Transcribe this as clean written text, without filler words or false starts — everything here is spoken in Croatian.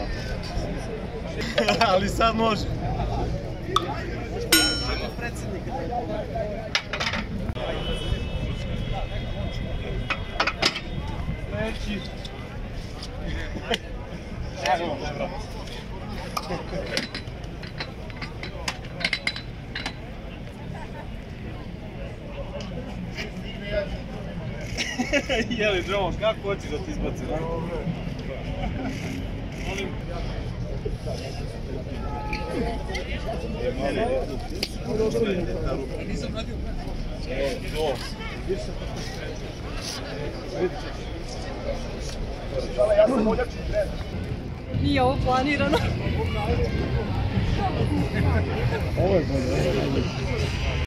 Ali sad može. Neći. Jeli, Džomo, kako hoćeš da ti izbaci? Molim. Nisam radio. Nije ovo planirano. Ovo je bolje.